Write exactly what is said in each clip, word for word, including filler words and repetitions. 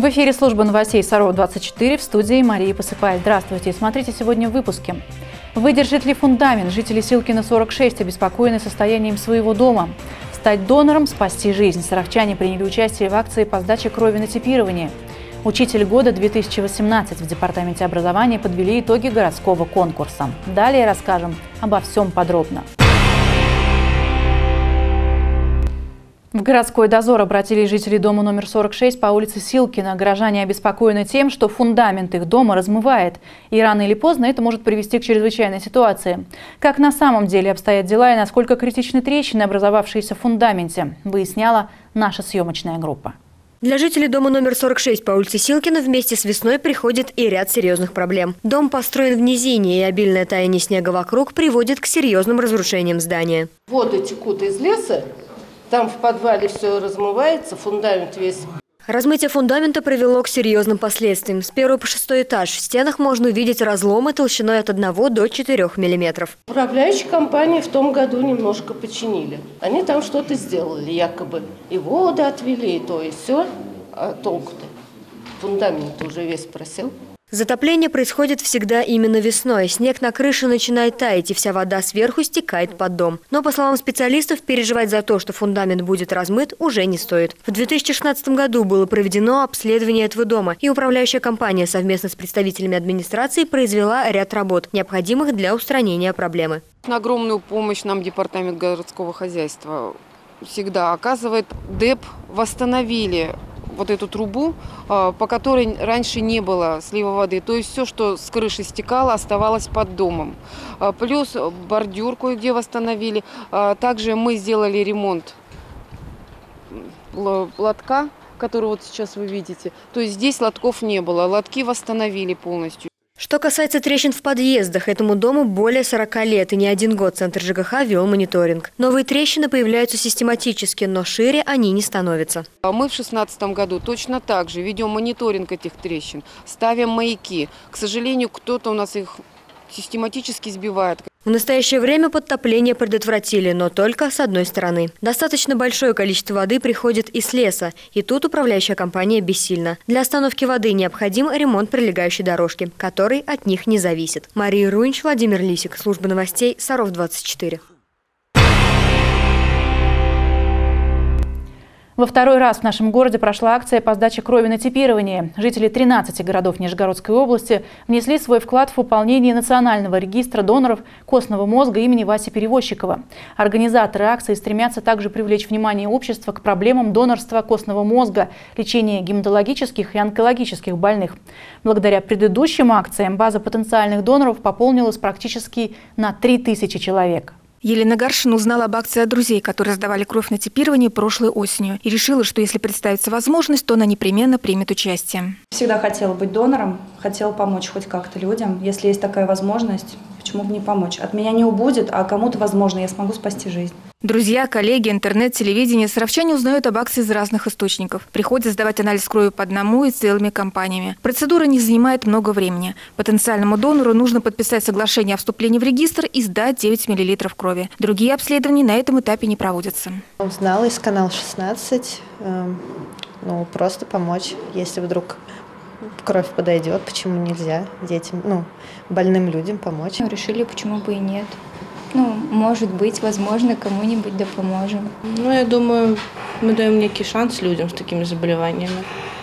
В эфире служба новостей Саров двадцать четыре, в студии Мария Посыпай. Здравствуйте. Смотрите сегодня в выпуске. Выдержит ли фундамент? Жители Силкина сорок шесть обеспокоены состоянием своего дома. Стать донором – спасти жизнь. Саровчане приняли участие в акции по сдаче крови на типирование. Учитель года две тысячи восемнадцать в Департаменте образования подвели итоги городского конкурса. Далее расскажем обо всем подробно. В городской дозор обратились жители дома номер сорок шесть по улице Силкина. Горожане обеспокоены тем, что фундамент их дома размывает. И рано или поздно это может привести к чрезвычайной ситуации. Как на самом деле обстоят дела и насколько критичны трещины, образовавшиеся в фундаменте, выясняла наша съемочная группа. Для жителей дома номер сорок шесть по улице Силкина вместе с весной приходит и ряд серьезных проблем. Дом построен в низине, и обильное таяние снега вокруг приводит к серьезным разрушениям здания. Воды текут из леса. Там в подвале все размывается, фундамент весь. Размытие фундамента привело к серьезным последствиям. С первого по шестой этаж в стенах можно увидеть разломы толщиной от одного до четырёх миллиметров. Управляющие компании в том году немножко починили. Они там что-то сделали, якобы. И воды отвели, и то, и все. А толку-то? Фундамент уже весь просел. Затопление происходит всегда именно весной. Снег на крыше начинает таять, и вся вода сверху стекает под дом. Но, по словам специалистов, переживать за то, что фундамент будет размыт, уже не стоит. В две тысячи шестнадцатом году было проведено обследование этого дома, и управляющая компания совместно с представителями администрации произвела ряд работ, необходимых для устранения проблемы. На огромную помощь нам Департамент городского хозяйства всегда оказывает. ДЭП восстановили вот эту трубу, по которой раньше не было слива воды. То есть все, что с крыши стекало, оставалось под домом. Плюс бордюр кое-где восстановили. Также мы сделали ремонт лотка, который вот сейчас вы видите. То есть здесь лотков не было. Лотки восстановили полностью. Что касается трещин в подъездах, этому дому более сорока лет, и не один год Центр ЖКХ вел мониторинг. Новые трещины появляются систематически, но шире они не становятся. Мы в две тысячи шестнадцатом году точно так же ведем мониторинг этих трещин, ставим маяки. К сожалению, кто-то у нас их систематически сбивает. В настоящее время подтопление предотвратили, но только с одной стороны. Достаточно большое количество воды приходит из леса, и тут управляющая компания бессильна. Для остановки воды необходим ремонт прилегающей дорожки, который от них не зависит. Мария Рунч, Владимир Лисик, служба новостей Саров двадцать четыре. Во второй раз в нашем городе прошла акция по сдаче крови на типирование. Жители тринадцати городов Нижегородской области внесли свой вклад в пополнение национального регистра доноров костного мозга имени Васи Перевозчикова. Организаторы акции стремятся также привлечь внимание общества к проблемам донорства костного мозга, лечения гематологических и онкологических больных. Благодаря предыдущим акциям база потенциальных доноров пополнилась практически на три тысячи человек. Елена Гаршин узнала об акции от друзей, которые сдавали кровь на типирование прошлой осенью, и решила, что если представится возможность, то она непременно примет участие. Всегда хотела быть донором, хотела помочь хоть как-то людям. Если есть такая возможность, почему бы не помочь? От меня не убудет, а кому-то, возможно, я смогу спасти жизнь. Друзья, коллеги, интернет, телевидение, саровчане узнают об акции из разных источников. Приходят сдавать анализ крови по одному и целыми компаниями. Процедура не занимает много времени. Потенциальному донору нужно подписать соглашение о вступлении в регистр и сдать девять миллилитров крови. Другие обследования на этом этапе не проводятся. Узнала из канала шестнадцать, э, ну, просто помочь, если вдруг кровь подойдет, почему нельзя детям, ну, больным людям помочь. Решили, почему бы и нет. Ну, может быть, возможно, кому-нибудь да поможем. Ну, я думаю, мы даем некий шанс людям с такими заболеваниями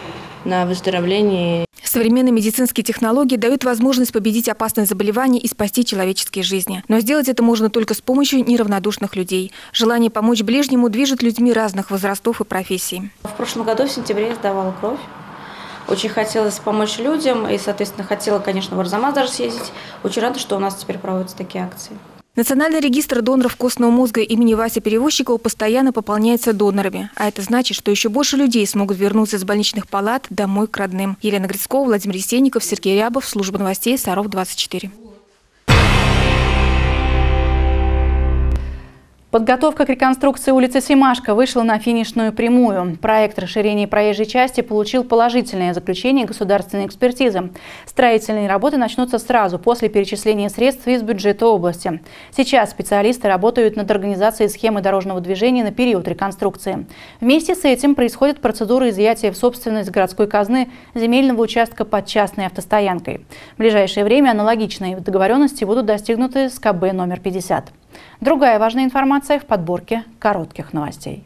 на выздоровление. Современные медицинские технологии дают возможность победить опасные заболевания и спасти человеческие жизни. Но сделать это можно только с помощью неравнодушных людей. Желание помочь ближнему движет людьми разных возрастов и профессий. В прошлом году, в сентябре, я сдавала кровь. Очень хотелось помочь людям и, соответственно, хотела, конечно, в Арзамас даже съездить. Очень рада, что у нас теперь проводятся такие акции. Национальный регистр доноров костного мозга имени Васи Перевозчикова постоянно пополняется донорами. А это значит, что еще больше людей смогут вернуться из больничных палат домой к родным. Елена Грицкова, Владимир Есенников, Сергей Рябов, служба новостей Саров двадцать четыре. Подготовка к реконструкции улицы Семашко вышла на финишную прямую. Проект расширения проезжей части получил положительное заключение государственной экспертизы. Строительные работы начнутся сразу после перечисления средств из бюджета области. Сейчас специалисты работают над организацией схемы дорожного движения на период реконструкции. Вместе с этим происходит процедура изъятия в собственность городской казны земельного участка под частной автостоянкой. В ближайшее время аналогичные договоренности будут достигнуты с ка бэ номер пятьдесят. Другая важная информация в подборке коротких новостей.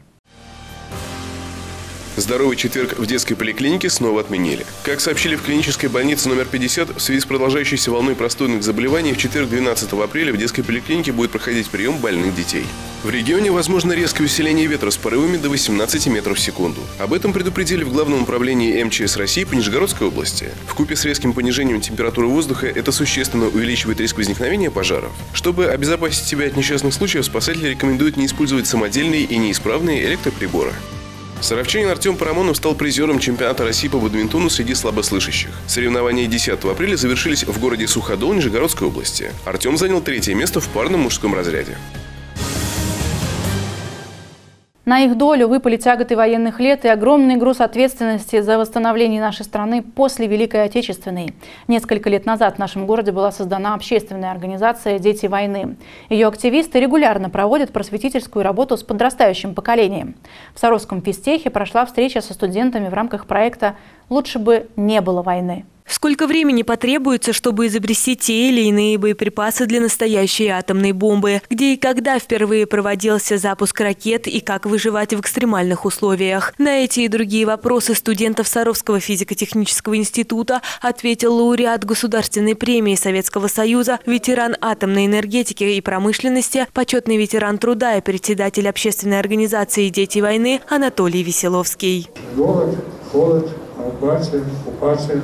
Здоровый четверг в детской поликлинике снова отменили. Как сообщили в клинической больнице номер пятьдесят, в связи с продолжающейся волной простудных заболеваний в четверг двенадцатого апреля в детской поликлинике будет проходить прием больных детей. В регионе возможно резкое усиление ветра с порывами до восемнадцати метров в секунду. Об этом предупредили в Главном управлении эм че эс России по Нижегородской области. Вкупе с резким понижением температуры воздуха это существенно увеличивает риск возникновения пожаров. Чтобы обезопасить себя от несчастных случаев, спасатели рекомендуют не использовать самодельные и неисправные электроприборы. Саровчанин Артем Парамонов стал призером чемпионата России по бадминтону среди слабослышащих. Соревнования десятого апреля завершились в городе Суходол Нижегородской области. Артем занял третье место в парном мужском разряде. На их долю выпали тяготы военных лет и огромный груз ответственности за восстановление нашей страны после Великой Отечественной. Несколько лет назад в нашем городе была создана общественная организация «Дети войны». Ее активисты регулярно проводят просветительскую работу с подрастающим поколением. В Саровском физтехе прошла встреча со студентами в рамках проекта «Лучше бы не было войны». Сколько времени потребуется, чтобы изобрести те или иные боеприпасы для настоящей атомной бомбы? Где и когда впервые проводился запуск ракет и как выживать в экстремальных условиях? На эти и другие вопросы студентов Саровского физико-технического института ответил лауреат Государственной премии Советского Союза, ветеран атомной энергетики и промышленности, почетный ветеран труда и председатель общественной организации «Дети войны» Анатолий Веселовский. Голод, холод, оккупация, оккупация.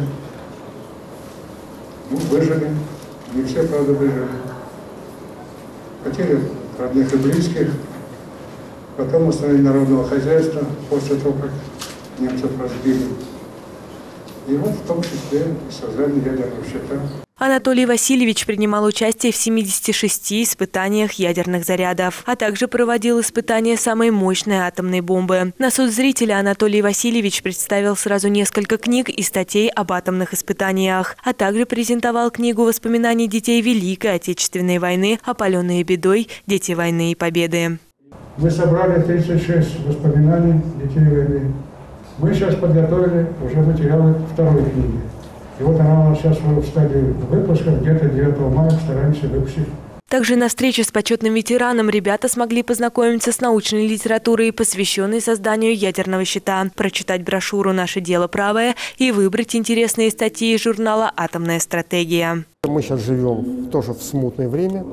Ну, выжили. Не все, правда, выжили. Потери родных и близких. Потом установили народного хозяйства после того, как немцев разбили. И вот в том числе создание ядерного щита. Анатолий Васильевич принимал участие в семидесяти шести испытаниях ядерных зарядов, а также проводил испытания самой мощной атомной бомбы. На суд зрителя Анатолий Васильевич представил сразу несколько книг и статей об атомных испытаниях, а также презентовал книгу воспоминаний детей Великой Отечественной войны, опаленные бедой, «Дети войны и победы». Мы собрали тридцать шесть воспоминаний детей войны. Мы сейчас подготовили уже материалы второй книги. И вот она у нас сейчас в стадии выпуска, где-то девятого мая стараемся выпустить. Также на встрече с почетным ветераном ребята смогли познакомиться с научной литературой, посвященной созданию ядерного щита, прочитать брошюру «Наше дело правое» и выбрать интересные статьи из журнала «Атомная стратегия». Мы сейчас живем тоже в смутное время.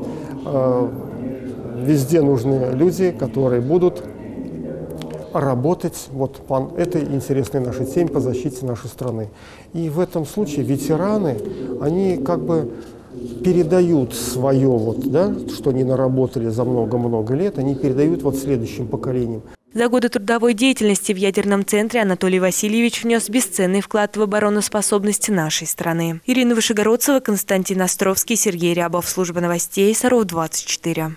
Везде нужны люди, которые будут работать вот по этой интересной нашей теме по защите нашей страны. И в этом случае ветераны, они как бы передают свое, вот, да, что они наработали за много-много лет, они передают вот следующим поколениям. За годы трудовой деятельности в ядерном центре Анатолий Васильевич внес бесценный вклад в обороноспособность нашей страны. Ирина Вышегородцева, Константин Островский, Сергей Рябов. Служба новостей Саров двадцать четыре.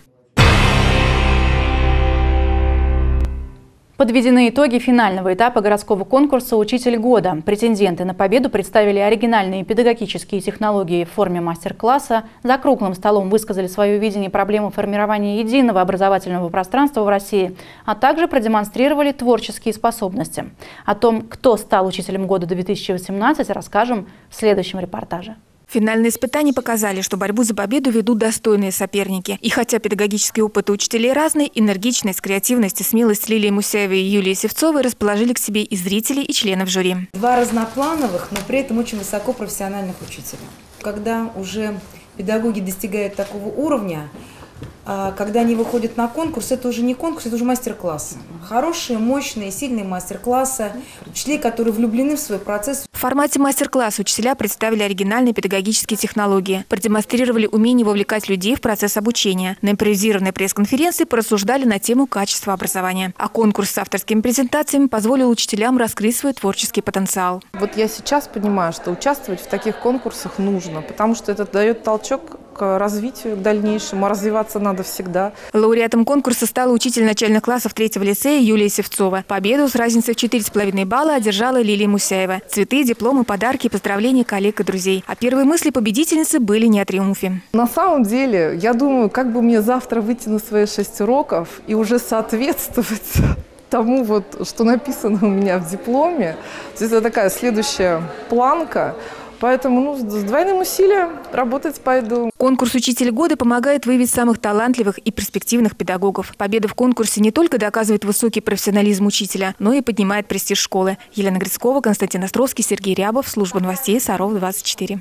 Подведены итоги финального этапа городского конкурса «Учитель года». Претенденты на победу представили оригинальные педагогические технологии в форме мастер-класса, за круглым столом высказали свое видение проблемы формирования единого образовательного пространства в России, а также продемонстрировали творческие способности. О том, кто стал учителем года две тысячи восемнадцать, расскажем в следующем репортаже. Финальные испытания показали, что борьбу за победу ведут достойные соперники. И хотя педагогический опыт у учителей разный, энергичность, креативность и смелость Лилии Мусяевой и Юлии Севцовой расположили к себе и зрителей, и членов жюри. Два разноплановых, но при этом очень высокопрофессиональных учителя. Когда уже педагоги достигают такого уровня, когда они выходят на конкурс, это уже не конкурс, это уже мастер-классы. Хорошие, мощные, сильные мастер-классы, учителей, которые влюблены в свой процесс. В формате мастер-класса учителя представили оригинальные педагогические технологии, продемонстрировали умение вовлекать людей в процесс обучения. На импровизированной пресс-конференции порассуждали на тему качества образования. А конкурс с авторскими презентациями позволил учителям раскрыть свой творческий потенциал. Вот я сейчас понимаю, что участвовать в таких конкурсах нужно, потому что это дает толчок к развитию, к дальнейшему. Развиваться надо всегда. Лауреатом конкурса стала учитель начальных классов третьего лицея Юлия Севцова. Победу с разницей в четыре с половиной балла одержала Лилия Мусяева. Цветы, дипломы, подарки, поздравления коллег и друзей. А первые мысли победительницы были не о триумфе. На самом деле, я думаю, как бы мне завтра выйти на свои шесть уроков и уже соответствовать тому, вот, что написано у меня в дипломе. То есть это такая следующая планка. Поэтому ну, с двойным усилием работать пойду. Конкурс «Учитель года» помогает выявить самых талантливых и перспективных педагогов. Победа в конкурсе не только доказывает высокий профессионализм учителя, но и поднимает престиж школы. Елена Грицкова, Константин Островский, Сергей Рябов. Служба новостей Саров двадцать четыре.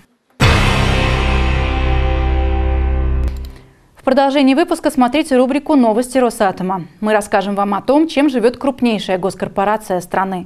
В продолжении выпуска смотрите рубрику «Новости Росатома». Мы расскажем вам о том, чем живет крупнейшая госкорпорация страны.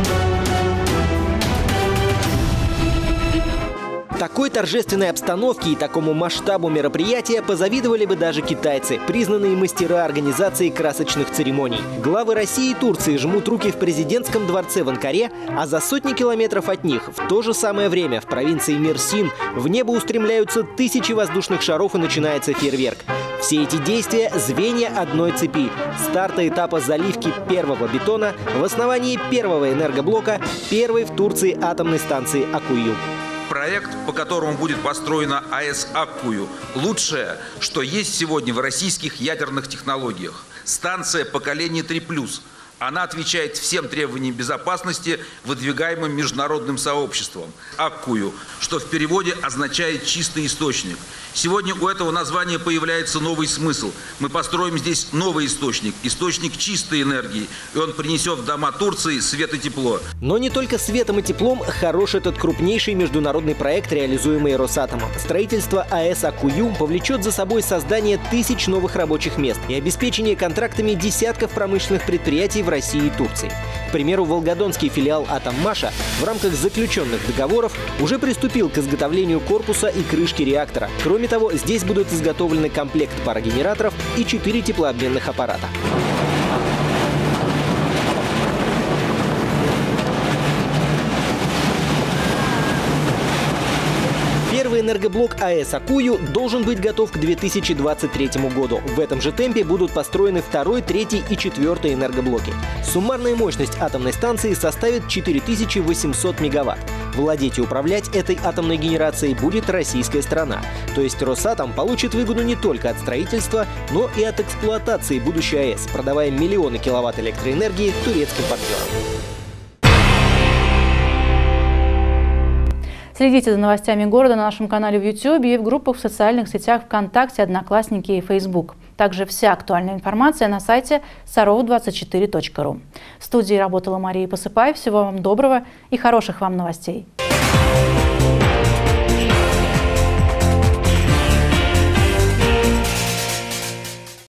Такой торжественной обстановке и такому масштабу мероприятия позавидовали бы даже китайцы, признанные мастера организации красочных церемоний. Главы России и Турции жмут руки в президентском дворце в Анкаре, а за сотни километров от них в то же самое время в провинции Мерсин в небо устремляются тысячи воздушных шаров и начинается фейерверк. Все эти действия – звенья одной цепи. Старта этапа заливки первого бетона в основании первого энергоблока первой в Турции атомной станции Аккую. Проект, по которому будет построена АЭС Аккую, лучшее, что есть сегодня в российских ядерных технологиях. Станция поколения три плюс. Она отвечает всем требованиям безопасности, выдвигаемым международным сообществом. Аккую, что в переводе означает «чистый источник». Сегодня у этого названия появляется новый смысл. Мы построим здесь новый источник, источник чистой энергии, и он принесет в дома Турции свет и тепло. Но не только светом и теплом хорош этот крупнейший международный проект, реализуемый Росатомом. Строительство АЭС Аккую повлечет за собой создание тысяч новых рабочих мест и обеспечение контрактами десятков промышленных предприятий в России и Турции. К примеру, волгодонский филиал «Атоммаша» в рамках заключенных договоров уже приступил к изготовлению корпуса и крышки реактора. Кроме того, здесь будут изготовлены комплект парогенераторов и четыре теплообменных аппарата. Первый энергоблок АЭС Аккую должен быть готов к две тысячи двадцать третьему году. В этом же темпе будут построены второй, третий и четвертый энергоблоки. Суммарная мощность атомной станции составит четыре тысячи восемьсот мегаватт. Владеть и управлять этой атомной генерацией будет российская сторона. То есть Росатом получит выгоду не только от строительства, но и от эксплуатации будущей АЭС, продавая миллионы киловатт электроэнергии турецким партнерам. Следите за новостями города на нашем канале в ютубе и в группах в социальных сетях ВКонтакте, Одноклассники и Фейсбук. Также вся актуальная информация на сайте саров двадцать четыре точка ру. В студии работала Мария Посыпаева. Всего вам доброго и хороших вам новостей.